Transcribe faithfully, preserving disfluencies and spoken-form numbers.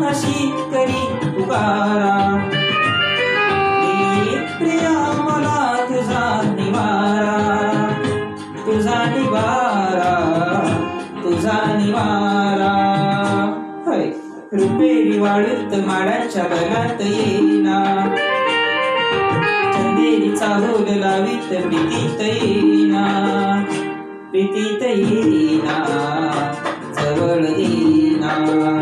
अशी करी पुकारा, ये प्रिया मला तुझा निवारा, तुझा निवारा, तुझा निवारा. रुपेरी वाळूत माडाच्या बलात येईना, चंदेरीचा होल लावीत प्रीतीत येईना, प्रीतीत येईना, जवळ येईना.